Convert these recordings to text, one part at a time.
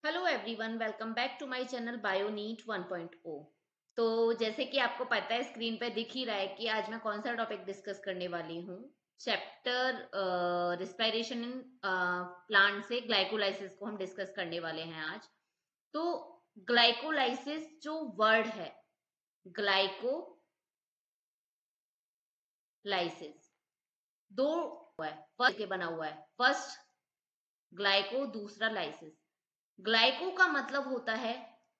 Hello everyone, welcome back to my channel bio NEET 1.0। तो जैसे कि आपको पता है, स्क्रीन पे दिख ही रहा है कि आज मैं कौन सा टॉपिक डिस्कस करने वाली हूँ। चैप्टर रिस्पायरेशन इन प्लांट से ग्लाइकोलाइसिस को हम डिस्कस करने वाले हैं आज। तो ग्लाइकोलाइसिस जो वर्ड है, ग्लाइकोलाइसिस दो है, फर्स्ट के बना हुआ है। फर्स्ट ग्लाइको, दूसरा लाइसिस। ग्लाइको का मतलब होता है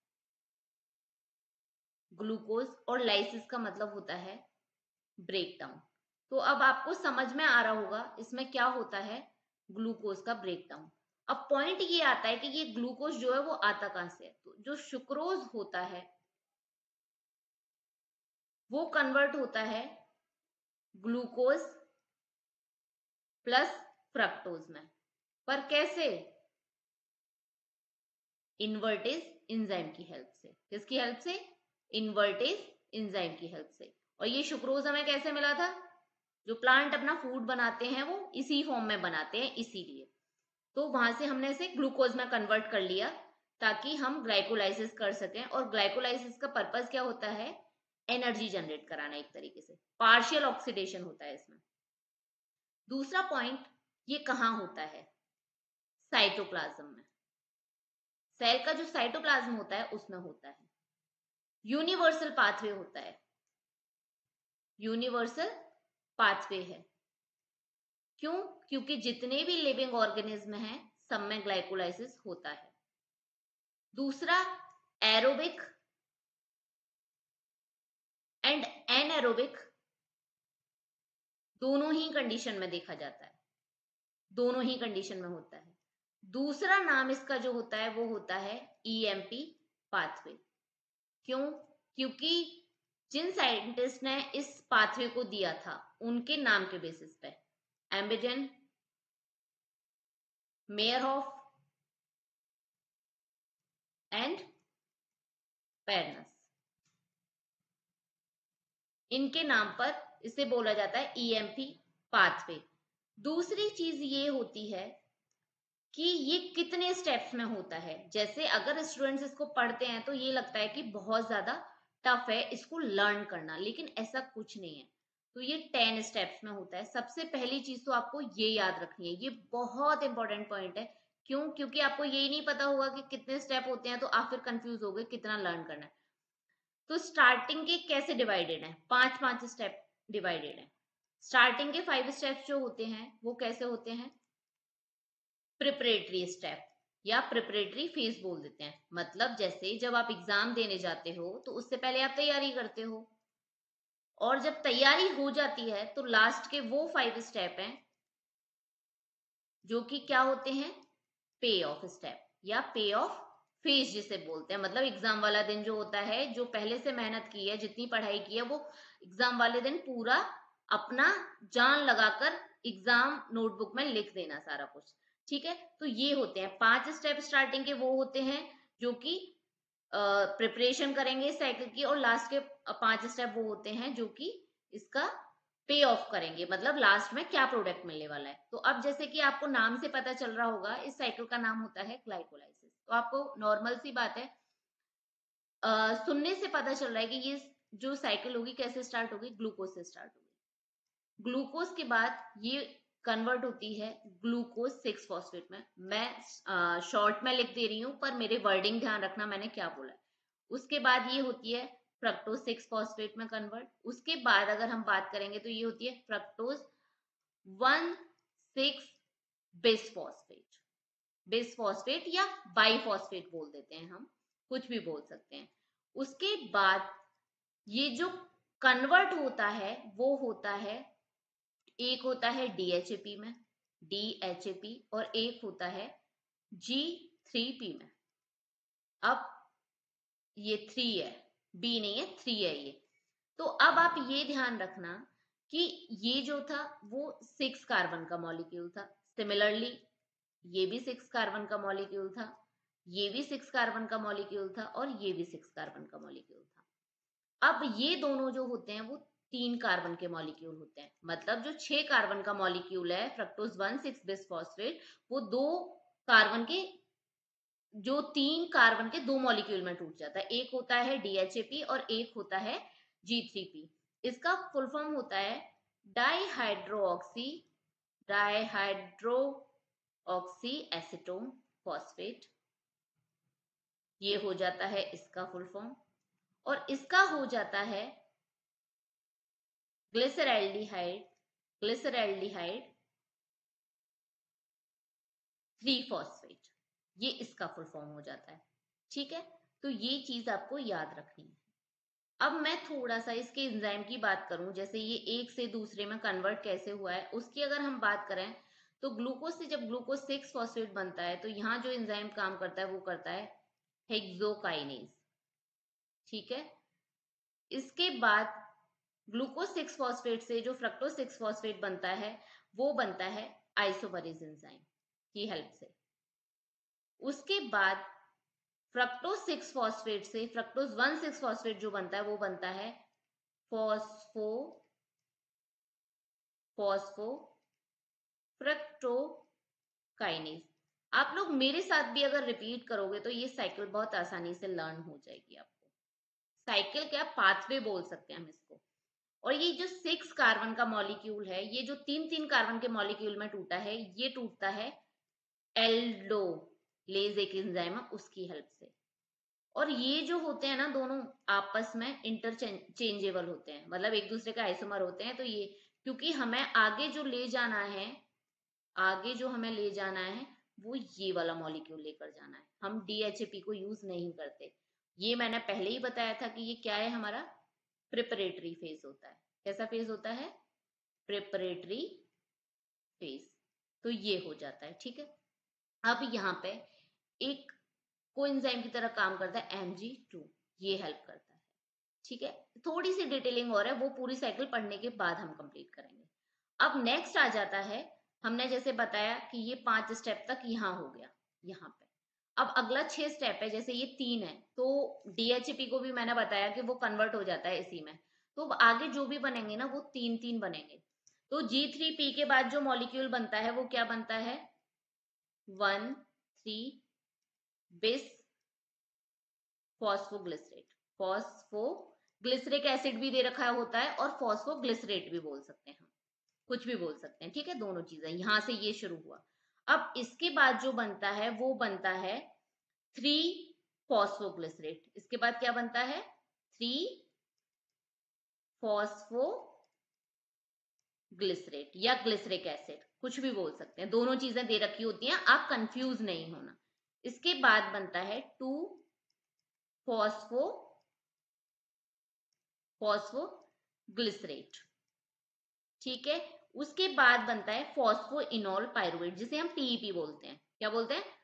ग्लूकोज और लाइसिस का मतलब होता है ब्रेकडाउन। तो अब आपको समझ में आ रहा होगा इसमें क्या होता है, ग्लूकोज का ब्रेकडाउन। अब पॉइंट ये आता है कि ये ग्लूकोज जो है वो आता कहां से है। तो जो सुक्रोज होता है वो कन्वर्ट होता है ग्लूकोज प्लस फ्रक्टोज में। पर कैसे? इन्वर्टेज एंजाइम की हेल्प से। किसकी हेल्प से? इन्वर्टेज एंजाइम की हेल्प से। और ये सुक्रोज हमें कैसे मिला था? जो प्लांट अपना फूड बनाते हैं वो इसी फॉर्म में बनाते हैं, इसीलिए तो वहां से हमने इसे ग्लूकोज में कन्वर्ट कर लिया ताकि हम ग्लाइकोलाइसिस कर सकें। और ग्लाइकोलाइसिस का पर्पस क्या होता है? एनर्जी जनरेट कराना, एक तरीके से पार्शियल ऑक्सीडेशन होता है इसमें। दूसरा पॉइंट, ये कहाँ होता है? साइटोप्लाज्म में। सेल का जो साइटोप्लाज्म होता है उसमें होता है। यूनिवर्सल पाथवे होता है, यूनिवर्सल पाथवे है। क्यों? क्योंकि जितने भी लिविंग ऑर्गेनिज्म हैं सब में ग्लाइकोलाइसिस होता है। दूसरा, एरोबिक एंड एनएरोबिक दोनों ही कंडीशन में देखा जाता है, दोनों ही कंडीशन में होता है। दूसरा नाम इसका जो होता है वो होता है ईएमपी पाथवे। क्यों? क्योंकि जिन साइंटिस्ट ने इस पाथवे को दिया था उनके नाम के बेसिस पे, एम्बिडेन, मेयरहॉफ एंड पेरनस, इनके नाम पर इसे बोला जाता है ईएमपी पाथवे। दूसरी चीज ये होती है कि ये कितने स्टेप्स में होता है। जैसे अगर स्टूडेंट्स इसको पढ़ते हैं तो ये लगता है कि बहुत ज्यादा टफ है इसको लर्न करना, लेकिन ऐसा कुछ नहीं है। तो ये 10 स्टेप्स में होता है। सबसे पहली चीज तो आपको ये याद रखनी है, ये बहुत इंपॉर्टेंट पॉइंट है। क्यों? क्योंकि आपको यही नहीं पता होगा कि कितने स्टेप होते हैं तो आप फिर कंफ्यूज हो गए कितना लर्न करना है। तो स्टार्टिंग के कैसे डिवाइडेड है? 5-5 स्टेप डिवाइडेड है। स्टार्टिंग के 5 स्टेप्स जो होते हैं वो कैसे होते हैं? प्रिपरेटरी स्टेप या प्रिपरेटरी फेज बोल देते हैं। मतलब जैसे जब आप एग्जाम देने जाते हो तो उससे पहले आप तैयारी करते हो, और जब तैयारी हो जाती है तो लास्ट के वो 5 स्टेप हैं जो कि क्या होते हैं? पे ऑफ स्टेप या पे ऑफ फेज जिसे बोलते हैं। मतलब एग्जाम वाला दिन जो होता है, जो पहले से मेहनत की है, जितनी पढ़ाई की है, वो एग्जाम वाले दिन पूरा अपना जान लगाकर एग्जाम नोटबुक में लिख देना सारा कुछ। ठीक है, तो ये होते हैं 5 स्टेप स्टार्टिंग के, वो होते हैं जो कि प्रिपरेशन करेंगे साइकिल की, और लास्ट के 5 स्टेप वो होते हैं जो कि इसका पे ऑफ करेंगे, मतलब लास्ट में क्या प्रोडक्ट मिलने वाला है। तो अब जैसे कि आपको नाम से पता चल रहा होगा, इस साइकिल का नाम होता है ग्लाइकोलाइसिस। तो आपको नॉर्मल सी बात है, सुनने से पता चल रहा है कि ये जो साइकिल होगी कैसे स्टार्ट होगी? ग्लूकोज से स्टार्ट होगी। ग्लूकोज के बाद ये कन्वर्ट होती है ग्लूकोज 6 फॉस्फेट में। मैं शॉर्ट में लिख दे रही हूं पर मेरे वर्डिंग ध्यान रखना मैंने क्या बोला है। उसके बाद ये होती है फ्रक्टोज 6 फॉस्फेट में कन्वर्ट। उसके बाद अगर हम बात करेंगे तो ये होती है फ्रक्टोज 1,6 बिसफॉस्फेट। बिसफॉस्फेट या बाईफॉस्फेट बोल देते हैं हम, कुछ भी बोल सकते हैं। उसके बाद ये जो कन्वर्ट होता है वो होता है, एक होता है डीएचएपी में, डीएचएपी, और एक होता है G3P में। अब ये 3 है, बी नहीं है, 3 है ये। तो अब आप ये ध्यान रखना कि ये जो था वो 6 कार्बन का मॉलिक्यूल था। सिमिलरली ये भी 6 कार्बन का मॉलिक्यूल था, ये भी 6 कार्बन का मॉलिक्यूल था, और ये भी 6 कार्बन का मॉलिक्यूल था। अब ये दोनों जो होते हैं वो 3 कार्बन के मॉलिक्यूल होते हैं। मतलब जो 6 कार्बन का मॉलिक्यूल है फ्रक्टोज 1,6 बिसफॉस्फेट, वो 2 कार्बन के जो 3 कार्बन के 2 मॉलिक्यूल में टूट जाता है। एक होता है DHAP और एक होता है G3P। इसका फुल फॉर्म होता है डाईहाइड्रोक्सी एसीटोन फॉस्फेट। ये हो जाता है इसका फुल फॉर्म। और इसका हो जाता है ग्लिसरैल्डिहाइड 3-फॉस्फेट। ये इसका फुल फॉर्म हो जाता है। ठीक है, तो ये चीज आपको याद रखनी है। अब मैं थोड़ा सा इसके एंजाइम की बात करूं, जैसे ये एक से दूसरे में कन्वर्ट कैसे हुआ है उसकी अगर हम बात करें, तो ग्लूकोज से जब ग्लूकोज 6 फॉस्फेट बनता है तो यहाँ जो एंजाइम काम करता है वो करता है हेक्सोकाइनेज। ठीक है, इसके बाद ग्लूकोज 6 फॉस्फेट से जो फ्रक्टोज 6 फॉस्फेट बनता है वो बनता है आइसोमरेज एंजाइम की हेल्प से। उसके बाद फ्रक्टोज 6 फॉस्फेट से फ्रक्टोज 1,6 फॉस्फेट जो बनता है वो बनता है फ्रक्टोकाइनेज। आप लोग मेरे साथ भी अगर रिपीट करोगे तो ये साइकिल बहुत आसानी से लर्न हो जाएगी आपको। साइकिल क्या, पाथवे बोल सकते हैं हम इसको। और ये जो 6 कार्बन का मॉलिक्यूल है, ये जो 3-3 कार्बन के मॉलिक्यूल में टूटा है, ये टूटता है एल्डोलेज एक एंजाइम है उसकी हेल्प से। और ये जो होते हैं ना दोनों आपस में इंटरचेंजेबल होते हैं, मतलब एक दूसरे के आइसोमर होते हैं। तो ये क्योंकि हमें आगे जो ले जाना है, आगे जो हमें ले जाना है वो ये वाला मॉलिक्यूल लेकर जाना है। हम DHAP को यूज नहीं करते। ये मैंने पहले ही बताया था कि ये क्या है, हमारा प्रिपरेटरी फेज होता है। कैसा फेज होता है? Preparatory phase. तो ये हो जाता है। ठीक है, अब यहाँ पे एक कोएंजाइम की तरह काम करता है Mg2, ये हेल्प करता है। ठीक है, थोड़ी सी डिटेलिंग और है, वो पूरी साइकिल पढ़ने के बाद हम कंप्लीट करेंगे। अब नेक्स्ट आ जाता है, हमने जैसे बताया कि ये 5 स्टेप तक यहाँ हो गया यहाँ पे। अब अगला 6 स्टेप है, जैसे ये 3 है तो DHAP को भी मैंने बताया कि वो कन्वर्ट हो जाता है इसी में। तो आगे जो भी बनेंगे ना वो 3-3 बनेंगे। तो G3P के बाद जो मॉलिक्यूल बनता है वो क्या बनता है? 1,3 बिस फॉस्फोग्लिसरेट एसिड भी दे रखा होता है और फॉस्फोग्लिसरेट भी बोल सकते हैं हम, कुछ भी बोल सकते हैं। ठीक है, दोनों चीजें यहां से ये शुरू हुआ। अब इसके बाद जो बनता है वो बनता है 3-फॉस्फोग्लिसरेट। इसके बाद क्या बनता है? 3-फॉस्फोग्लिसरेट या ग्लिसरिक एसिड, कुछ भी बोल सकते हैं। दोनों चीजें दे रखी होती हैं, आप कंफ्यूज नहीं होना। इसके बाद बनता है 2-फॉस्फोग्लिसरेट। ठीक है, उसके बाद बनता है फॉस्फोइनोल पायरुवेट, जिसे हम PEP बोलते हैं। क्या बोलते हैं?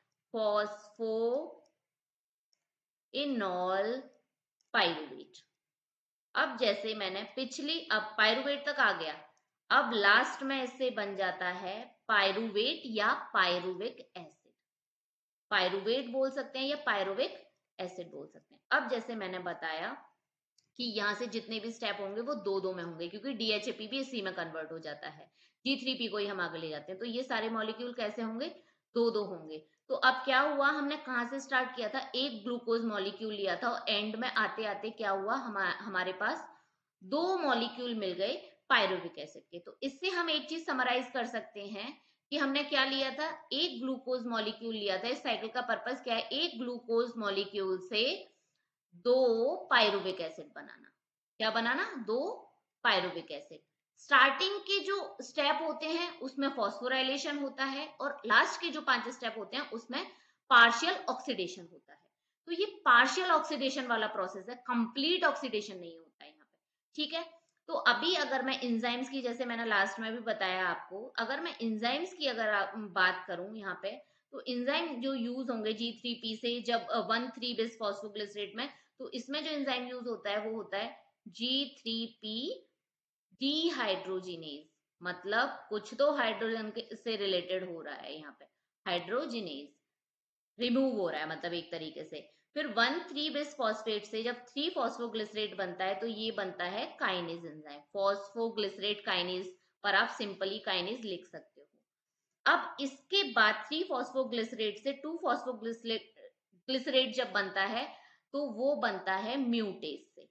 Phosphoenol pyruvate. अब जैसे मैंने पिछली, अब पायरुवेट तक आ गया, अब लास्ट में इससे बन जाता है पायरुवेट या पायरुविक एसिड। पायरुवेट बोल सकते हैं या पायरुविक एसिड बोल सकते हैं। अब जैसे मैंने बताया कि यहाँ से जितने भी स्टेप होंगे वो 2-2 में होंगे, क्योंकि DHAP भी इसी में कन्वर्ट हो जाता है। G3P को ही हम आगे ले जाते हैं। तो ये सारे मॉलिक्यूल कैसे होंगे? 2-2 होंगे। तो अब क्या हुआ, हमने कहाँ से स्टार्ट किया था? एक ग्लूकोज मॉलिक्यूल लिया था और एंड में आते आते क्या हुआ, हमारे पास 2 मॉलिक्यूल मिल गए पायरुविक एसिड के। तो इससे हम एक चीज समराइज कर सकते हैं कि हमने क्या लिया था? एक ग्लूकोज मॉलिक्यूल लिया था। इस साइकिल का पर्पस क्या है? एक ग्लूकोज मॉलिक्यूल से 2 पायरुविक एसिड बनाना। क्या बनाना? 2 पायरुविक एसिड। स्टार्टिंग के जो स्टेप होते हैं उसमें फॉस्फोराइलेशन होता है और लास्ट के जो 5 स्टेप होते हैं उसमें पार्शियल ऑक्सीडेशन होता है। तो ये पार्शियल ऑक्सीडेशन वाला प्रोसेस है, कंप्लीट ऑक्सीडेशन नहीं होता है यहाँ पे। ठीक है, तो अभी अगर मैं एंजाइम्स की, जैसे मैंने लास्ट में भी बताया आपको, अगर मैं एंजाइम्स की अगर बात करूं यहाँ पे, तो एंजाइम जो यूज होंगे G3P से जब 1,3 बिस फॉस्फोग्लिसरेट में, तो इसमें जो एंजाइम यूज होता है वो होता है G3P डिहाइड्रोजिनेज। मतलब कुछ तो हाइड्रोजन से रिलेटेड हो रहा है यहाँ पे, हाइड्रोजिनेज रिमूव हो रहा है मतलब एक तरीके से। फिर 1,3 बिस फॉस्फेट से जब 3 फॉस्फोग्लिसरेट बनता है तो ये बनता है काइनेज एंजाइम, फॉस्फोग्लिसरेट काइनेज, पर आप सिंपली काइनेज लिख सकते हो। अब इसके बाद 3 फॉस्फोग्लिसरेट से 2 फॉस्फोग्लिसरेट ग्लिसरेट जब बनता है तो वो बनता है म्यूटेज से।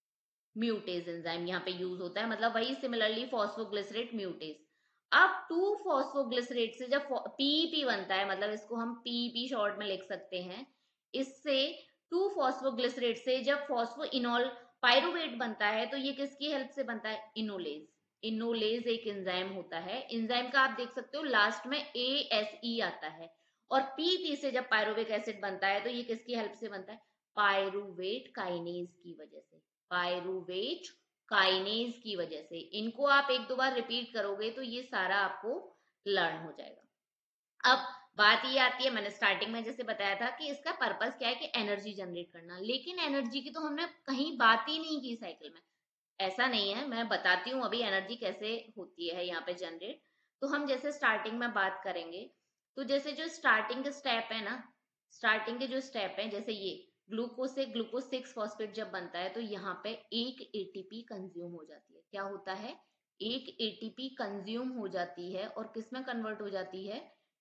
म्यूटेज एंजाइम यहाँ पे यूज होता है, मतलब वही सिमिलरली फॉस्फोग्लिसरेट म्यूटेज। अब 2-फॉस्फोग्लिसरेट से जब पीईपी बनता है, मतलब इसको हम पीईपी शॉर्ट में लिख सकते हैं, इससे 2-फॉस्फोग्लिसरेट से जब फॉस्फोइनॉल पायरुवेट बनता है तो ये किसकी हेल्प से बनता है? इनोलेज। इनोलेज एक एंजाइम होता है, एंजाइम का आप देख सकते हो लास्ट में ASE आता है। और पीपी से जब पायरुविक एसिड बनता है तो ये किसकी हेल्प से बनता है? पायरुवेट काइनेज की वजह से। पायरुवेट काइनेज की वजह से। इनको आप एक दो बार रिपीट करोगे तो ये सारा आपको लर्न हो जाएगा। अब बात ये आती है, मैंने स्टार्टिंग में जैसे बताया था कि इसका पर्पस क्या है कि एनर्जी जनरेट करना, लेकिन एनर्जी की तो हमने कहीं बात ही नहीं की साइकिल में। ऐसा नहीं है, मैं बताती हूँ अभी एनर्जी कैसे होती है यहाँ पे जनरेट। तो हम जैसे स्टार्टिंग में बात करेंगे, तो जैसे जो स्टार्टिंग के स्टेप है ना, स्टार्टिंग के जो स्टेप है, जैसे ये ग्लूकोज से ग्लूकोज 6 फॉस्फेट जब बनता है तो यहाँ पे एक एटीपी कंज्यूम हो जाती है। क्या होता है? एक एटीपी कंज्यूम हो जाती है और किस में कन्वर्ट हो जाती है?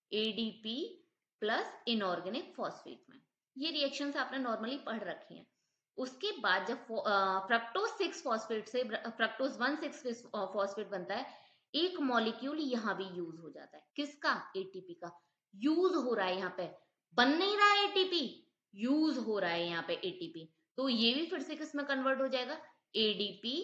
एडीपी प्लस इनऑर्गेनिक फॉस्फेट में। ये रिएक्शंस आपने नॉर्मली पढ़ रखी हैं। उसके बाद जब फ्रक्टोज 6 फॉस्फेट से फ्रक्टोज 1,6 फॉस्फेट बनता है, एक मॉलिक्यूल यहाँ भी यूज हो जाता है। किसका? एटीपी का। यूज हो रहा है यहाँ पे, बन नहीं रहा है एटीपी, यूज हो रहा है यहाँ पे एटीपी। तो ये भी फिर से किस में कन्वर्ट हो जाएगा? एडीपी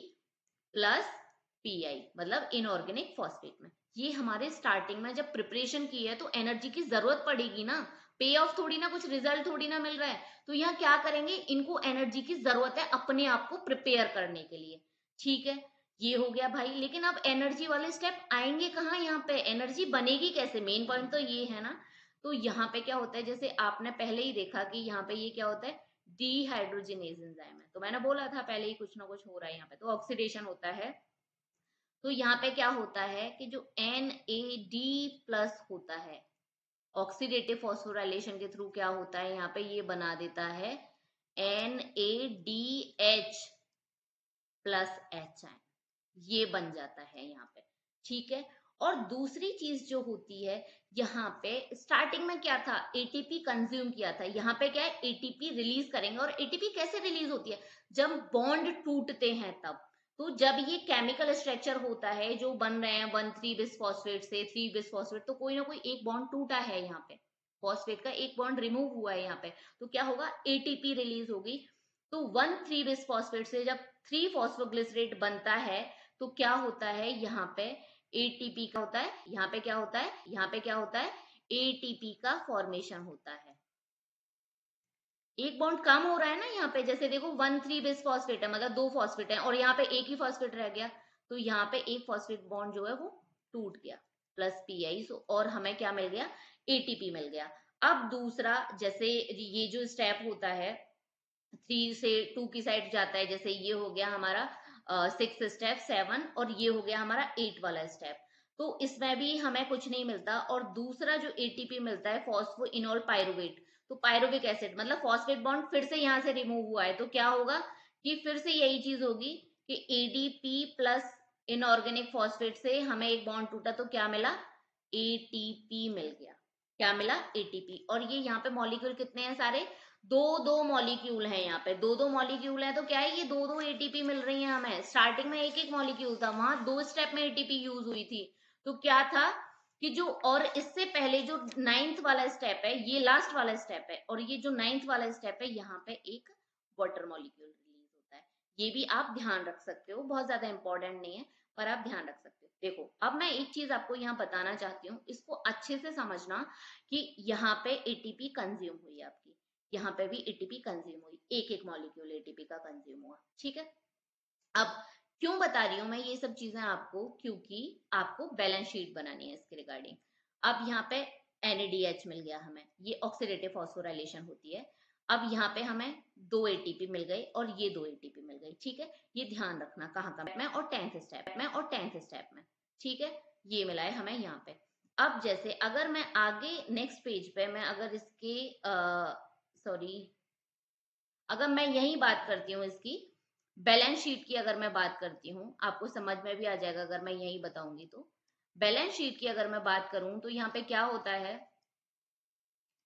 प्लस पीआई, मतलब इनऑर्गेनिक फॉस्फेट में। ये हमारे स्टार्टिंग में जब प्रिपरेशन की है तो एनर्जी की जरूरत पड़ेगी ना, पे ऑफ थोड़ी ना, कुछ रिजल्ट थोड़ी ना मिल रहा है। तो यहाँ क्या करेंगे? इनको एनर्जी की जरूरत है अपने आप को प्रिपेयर करने के लिए। ठीक है, ये हो गया भाई। लेकिन अब एनर्जी वाले स्टेप आएंगे कहाँ? यहाँ पे एनर्जी बनेगी कैसे? मेन पॉइंट तो ये है ना। तो यहाँ पे क्या होता है, जैसे आपने पहले ही देखा कि यहाँ पे ये क्या होता है? डीहाइड्रोजिनेज एंजाइम है। तो मैंने बोला था पहले ही कुछ ना कुछ हो रहा है यहाँ पे, तो ऑक्सीडेशन होता है। तो यहाँ पे क्या होता है कि जो NAD प्लस होता है, ऑक्सीडेटिव फॉस्फोराइलेशन के थ्रू क्या होता है यहाँ पे? ये बना देता है NADH प्लस H आयन, ये बन जाता है यहाँ पे। ठीक है। और दूसरी चीज जो होती है यहाँ पे, स्टार्टिंग में क्या था? एटीपी कंज्यूम किया था, यहाँ पे क्या है? एटीपी रिलीज करेंगे। और एटीपी कैसे रिलीज होती है? जब बॉन्ड टूटते हैं तब। तो जब ये केमिकल स्ट्रक्चर होता है जो बन रहे हैं 1,3 बिसफॉस्फेट से 3 बिसफॉस्फेट, तो कोई ना कोई एक बॉन्ड टूटा है यहाँ पे, फॉस्फेट का एक बॉन्ड रिमूव हुआ है यहाँ पे। तो क्या होगा? एटीपी रिलीज होगी। तो 1,3 बिसफॉस्फेट से जब 3 फॉस्फोग्लिसरेट बनता है तो क्या होता है यहाँ पे? एटीपी का होता है। यहाँ पे क्या होता है? यहाँ पे क्या होता है? एटीपी का फॉर्मेशन होता है। एक बॉन्ड कम हो रहा है ना यहाँ पे, जैसे देखो 1,3 बिस फॉस्फेट है, मतलब 2 फॉस्फेट है, और यहाँ पे एक ही फॉस्फेट रह गया। तो यहाँ पे एक फॉस्फेट बॉन्ड जो है वो टूट गया, प्लस पीआई, और हमें क्या मिल गया? एटीपी मिल गया। अब दूसरा, जैसे ये जो स्टेप होता है 3 से 2 की साइड जाता है, जैसे ये हो गया हमारा 6 स्टेप 7, और ये हो गया हमारा 8 वाला स्टेप। तो इसमें भी हमें कुछ नहीं मिलता। और दूसरा जो एटीपी मिलता है, फॉस्फोइनॉल पायरुवेट। तो पायरुविक एसिड, मतलब फॉस्फेट बॉन्ड फिर से यहाँ से रिमूव हुआ है, तो क्या होगा कि फिर से यही चीज होगी कि एडीपी प्लस इनऑर्गेनिक फॉस्फेट से हमें एक बॉन्ड टूटा, तो क्या मिला? एटीपी मिल गया। क्या मिला? एटीपी। और ये यहाँ पे मॉलिक्यूल कितने हैं? सारे दो दो मॉलिक्यूल हैं। यहाँ पे दो दो मॉलिक्यूल है, तो क्या है? ये दो दो एटीपी मिल रही है हमें। स्टार्टिंग में एक एक मॉलिक्यूल था, वहां 2 स्टेप में एटीपी यूज हुई थी। तो क्या था कि जो, और इससे पहले जो 9th वाला स्टेप है, ये लास्ट वाला स्टेप है, और ये जो 9th वाला स्टेप है, यहाँ पे एक वाटर मॉलिक्यूल रिलीज होता है। ये भी आप ध्यान रख सकते हो, बहुत ज्यादा इंपॉर्टेंट नहीं है, पर आप ध्यान रख सकते हो। देखो, अब मैं एक चीज आपको यहाँ बताना चाहती हूँ, इसको अच्छे से समझना कि यहाँ पे एटीपी कंज्यूम हुई है आपकी, यहाँ पे भी एटीपी कंज्यूम हुई, एक एक मॉलिक्यूल एटीपी का कंज्यूम हुआ। ठीक है। अब क्यों बता रही हूं मैं ये सब चीजें आपको? क्योंकि आपको बैलेंस शीट बनानी है इसके रिगार्डिंग। अब यहाँ पे NADH मिल गया हमें, ये ऑक्सीडेटिव फॉस्फोराइलेशन होती है। अब यहाँ पे हमें 2 एटीपी मिल गई और ये 2 एटीपी मिल गई। ठीक है, ये ध्यान रखना कहाँ कहाँ में, और 10th स्टेप में। ठीक है, ये मिला है हमें यहाँ पे। अब जैसे अगर मैं आगे नेक्स्ट पेज पे, मैं अगर इसके सॉरी, अगर मैं यही बात करती हूँ इसकी बैलेंस शीट की, अगर मैं बात करती हूँ, आपको समझ में भी आ जाएगा अगर मैं यही बताऊंगी तो। बैलेंस शीट की अगर मैं बात करूं तो यहाँ पे क्या होता है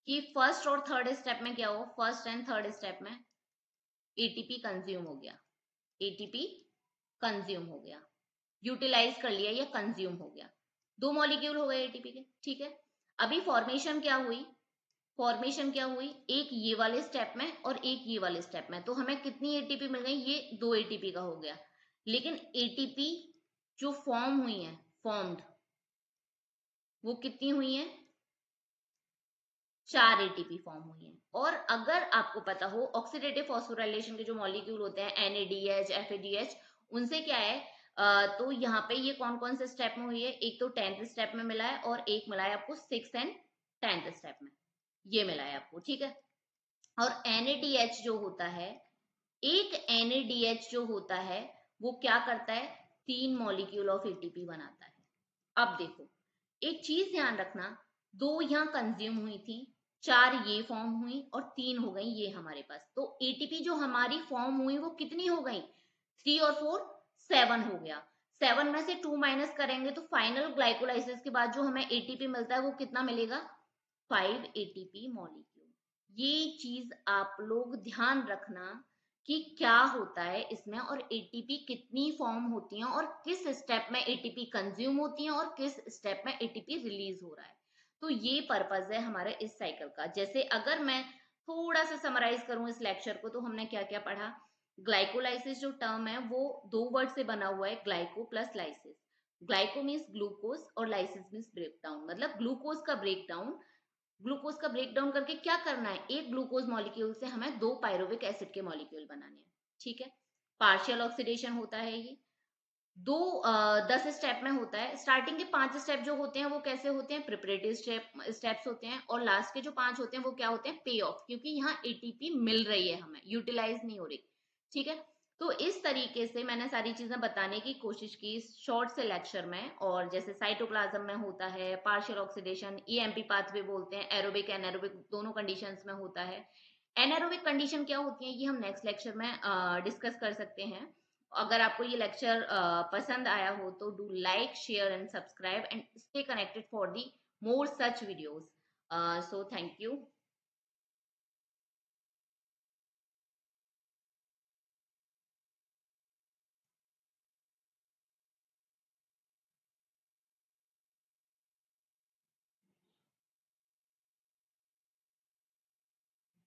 कि फर्स्ट और थर्ड स्टेप में क्या हो, फर्स्ट एंड थर्ड स्टेप में एटीपी कंज्यूम हो गया, एटीपी कंज्यूम हो गया, यूटिलाइज कर लिया या कंज्यूम हो गया, 2 मॉलिक्यूल हो गए एटीपी के, ठीक है। अभी फॉर्मेशन क्या हुई, फॉर्मेशन क्या हुई, एक ये वाले स्टेप में और एक ये वाले स्टेप में, तो हमें कितनी एटीपी मिल गई, ये 2 एटीपी का हो गया। लेकिन एटीपी जो फॉर्म हुई है, फॉर्म्ड, वो कितनी हुई है, 4 एटीपी फॉर्म हुई है। और अगर आपको पता हो ऑक्सीडेटिव फॉस्फोराइलेशन के जो मॉलिक्यूल होते हैं NADH FADH, उनसे क्या है, तो यहाँ पे ये कौन कौन से स्टेप में हुई है, एक तो 10th स्टेप में मिला है और एक मिला है आपको 6th एंड 10th स्टेप में, ये मिला है आपको, ठीक है। और NADH जो होता है, एक NADH जो होता है वो क्या करता है, 3 मॉलिक्यूल ऑफ एटीपी बनाता है। अब देखो एक चीज ध्यान रखना, 2 यहाँ कंज्यूम हुई थी, 4 ये फॉर्म हुई और 3 हो गई ये हमारे पास, तो एटीपी जो हमारी फॉर्म हुई वो कितनी हो गई, 3 और 4 7 हो गया। 7 में से 2 माइनस करेंगे तो फाइनल ग्लाइकोलाइसिस के बाद जो हमें एटीपी मिलता है वो कितना मिलेगा, 5 एटीपी मॉलिक्यूल। ये चीज आप लोग ध्यान रखना कि क्या होता है इसमें और एटीपी कितनी फॉर्म होती हैं और किस स्टेप में एटीपी कंज्यूम होती हैं और किस स्टेप में एटीपी रिलीज हो रहा है। तो ये पर्पज है हमारे इस साइकिल का। जैसे अगर मैं थोड़ा सा समराइज करूं इस लेक्चर को, तो हमने क्या क्या पढ़ा, ग्लाइकोलाइसिस जो टर्म है वो 2 वर्ड से बना हुआ है, glyco plus lysis. Glyco means glucose और लाइसिस मीन्स ब्रेक डाउन, मतलब ग्लूकोज का ब्रेक डाउन। ग्लूकोज का ब्रेक डाउन करके क्या करना है, एक ग्लूकोज मॉलिक्यूल से हमें 2 पायरुविक एसिड के मॉलिक्यूल बनाने हैं, ठीक है। पार्शियल ऑक्सीडेशन होता है ये, 10 स्टेप में होता है। स्टार्टिंग के 5 स्टेप जो होते हैं वो कैसे होते हैं, प्रिपरेटरी स्टेप्स होते हैं, और लास्ट के जो 5 होते हैं वो क्या होते हैं, पे ऑफ, क्योंकि यहाँ एटीपी मिल रही है हमें, यूटिलाइज नहीं हो रही, ठीक है। तो इस तरीके से मैंने सारी चीजें बताने की कोशिश की शॉर्ट से लेक्चर में। और जैसे साइटोप्लाज्म में होता है पार्शियल ऑक्सीडेशन, EMP पाथवे बोलते हैं, एरोबिक एनारोबिक दोनों कंडीशंस में होता है। एनारोबिक कंडीशन क्या होती है ये हम नेक्स्ट लेक्चर में डिस्कस कर सकते हैं। अगर आपको ये लेक्चर पसंद आया हो तो do like share and subscribe and stay connected for the more such videos. So thank you.